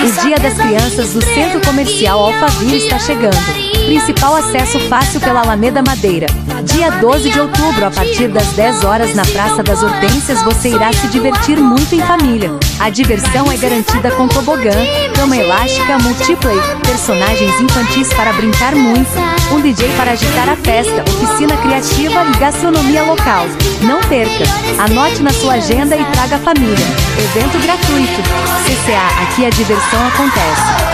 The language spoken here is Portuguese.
O Dia das Crianças do Centro Comercial Alphaville está chegando. Principal acesso fácil pela Alameda Madeira. Dia 12 de outubro, a partir das 10 horas na Praça das Hortênsias, você irá se divertir muito em família. A diversão é garantida com tobogã, cama elástica, multiplay, personagens infantis para brincar muito, um DJ para agitar a festa, oficina criativa e gastronomia local. Não perca! Anote na sua agenda e traga a família. Evento gratuito. CCA, aqui a diversão acontece.